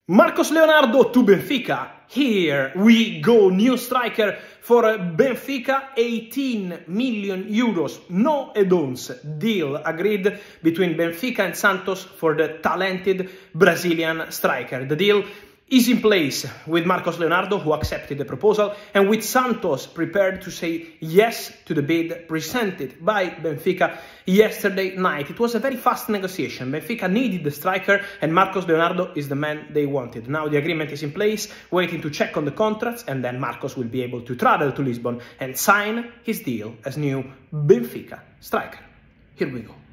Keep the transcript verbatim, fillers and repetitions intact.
Marcos Leonardo to Benfica. Here we go. New striker for Benfica. eighteen million euros. No add-ons. Deal agreed between Benfica and Santos for the talented Brazilian striker. The deal is in place with Marcos Leonardo, who accepted the proposal, and with Santos prepared to say yes to the bid presented by Benfica yesterday night. It was a very fast negotiation. Benfica needed the striker, and Marcos Leonardo is the man they wanted. Now the agreement is in place, waiting to check on the contracts, and then Marcos will be able to travel to Lisbon and sign his deal as new Benfica striker. Here we go.